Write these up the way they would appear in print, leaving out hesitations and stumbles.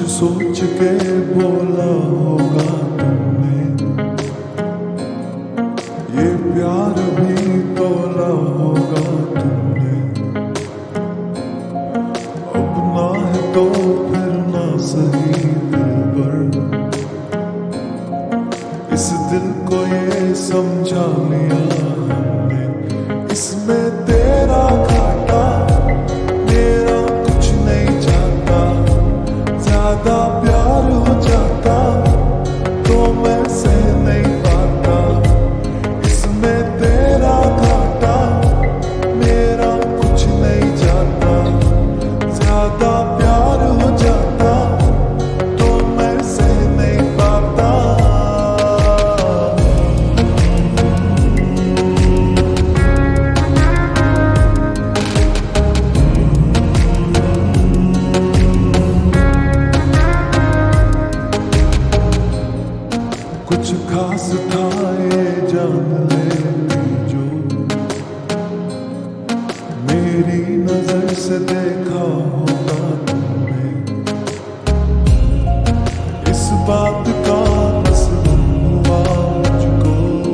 सोच के बोला होगा तुमने, ये प्यार भी तोला होगा तुमने। अब ना है तो फिर ना सही दिलबर, इस दिल को ये समझा लिया हमने। इसमें तेरा घाटा मेरा कुछ नहीं जाता, ज्यादा प्यार हो जाता तो मैं सह नहीं पाता। इसमें तेरा घाटा मेरा कुछ नहीं जाता, ज्यादा प्यार हो जाता तो मैं सह नहीं पाता। कुछ खास था ये जान लेती जो, मेरी नजर से देखा होगा तुमने। इस बात का मसला हुआ मुझको,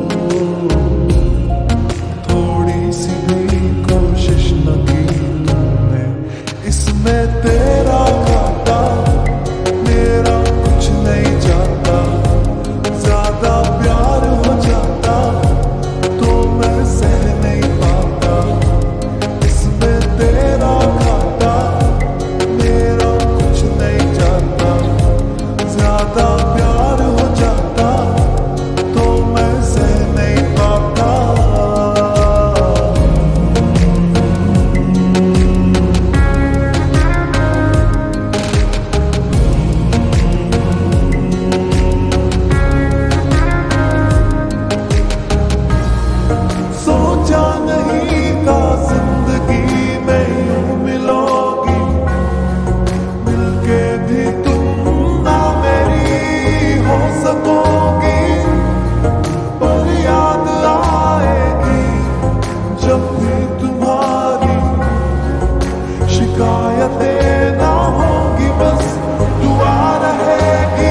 थोड़ी सी भी कोशिश न की तुमने। इसमें तेरा घाटा मेरा कुछ नहीं जाता, ज्यादा प्यार हो जाता तो मैं सह नहीं पाता। इसमें तेरा घाटा मेरा कुछ नहीं जाता, ज्यादा प्यार हो जाता तो मैं सह नहीं पाता। सोचा नहीं था जिंदगी में यूं मिलोगी, मिलके भी तुम ना मेरी हो सकोगी। पर याद आएगी जब भी तुम्हारी, शिकायतें ना होगी बस दुआ रहेगी।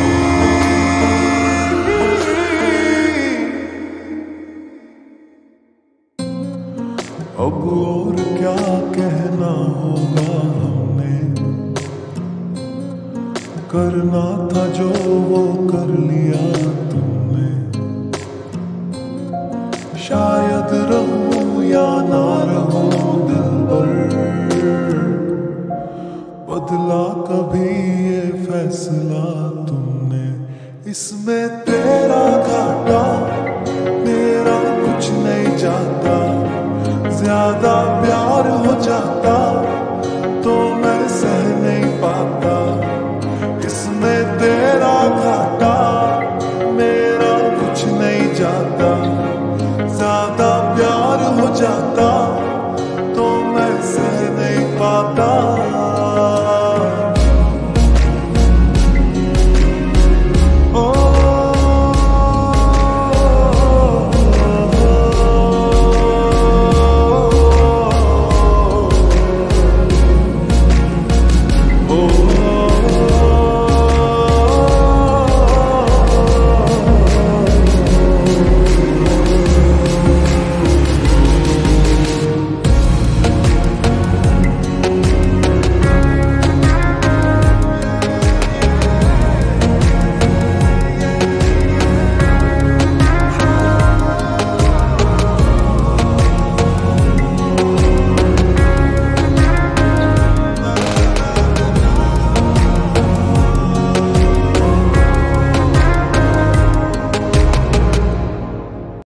अब और क्या कहना होगा हमने, करना था जो वो कर लिया तुमने। शायद रहूं या ना रहूं दिलबर, बदला कभी ये फैसला तुमने। इसमें तेरा घाटा